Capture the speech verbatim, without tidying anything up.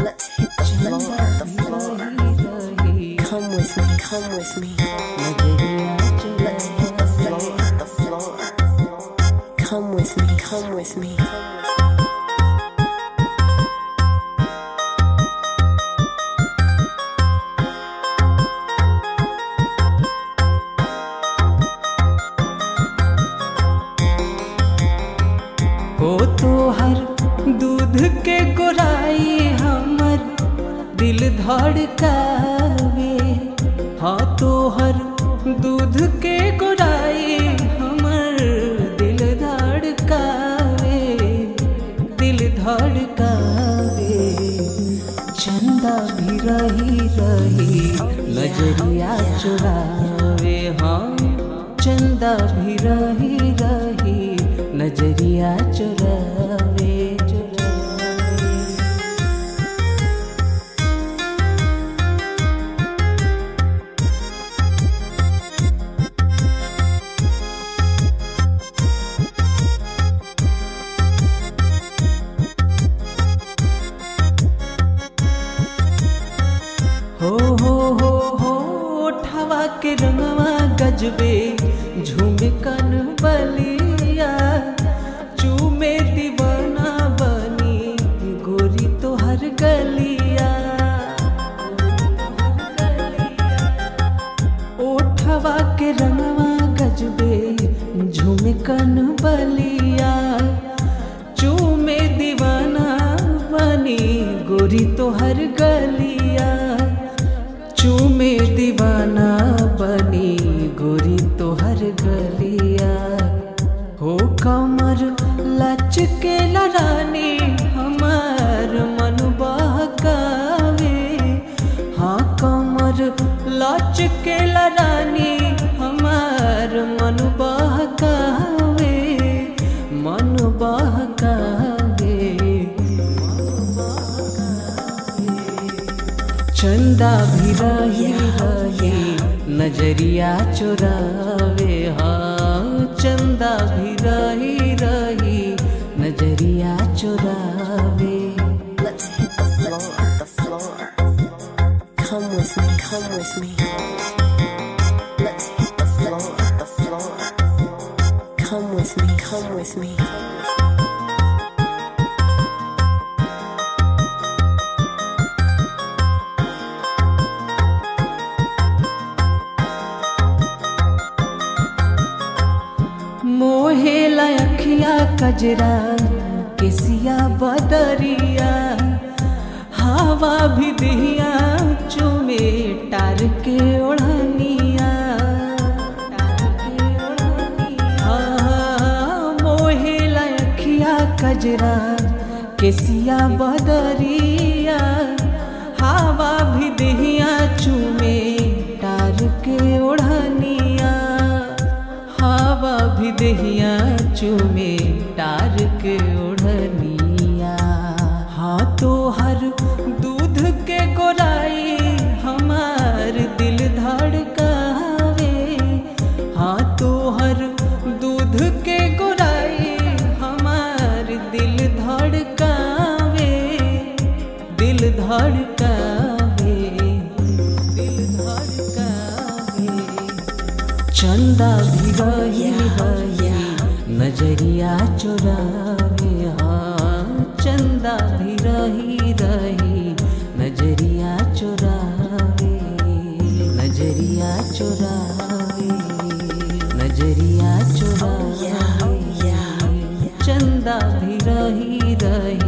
Let's hit the floor, the floor. Come with me, come with me. Let's hit the floor, the floor. Come with me, come with me. हो तो हर दूध के गोराई हमर दिल धड़कावे। हाँ तो हर दूध के गोराई हमर दिल धड़कावे, दिल धड़कावे। चंदा भी रही रही नजरिया चुरावे। हाँ चंदा भी रही रही नजरिया चुरावे, चुरावे। हो हो हो हो ठवा के रंगवा गजबे झूमे कन बलिया। चूमे दीवाना बनी गोरी तो हर गलिया। ओठवा के रंगवा गजबे झूमे कन बलिया। चूमे दीवाना बनी गोरी तो हर गलिया। चूमे दीवाना बनी गोरी तो हर गलिया। हो कमर लच के लरानी हमार मन बहकावे। हाँ कमर लच के लरानी हमार मन बहकावे, मन बहकावे। चंदा भी रही रही नजरिया चुरावे। हाँ चंदा भी रही रही नजरिया चुरावे। Let's hit the floor, the floor. Come with me, come with me. Let's hit the floor, the floor. Come with me, come with me. मोहेला अखिया कजरा केसिया बदरिया। हवा भी दिया चूमे टार के ओढ़निया। हाँ मोहेला अखिया कजरा केसिया बदरिया। हवा भी दिया चूमे टार के ओढ़निया। हवा भी दहिया चूमे टार के ओढ़निया। हाँ तो हर दूध के गोराई हमार दिल धड़कावे। हाँ तो हर दूध के गोराई हमार दिल धड़कावे, दिल धड़कावे, दिल धड़कावे। चंदा भी रही रही नजरिया चुरावे। हाँ चंदा भी रही रही नजरिया चुरावे, नजरिया चुरावे, नजरिया चुरावे। चंदा भी रही रही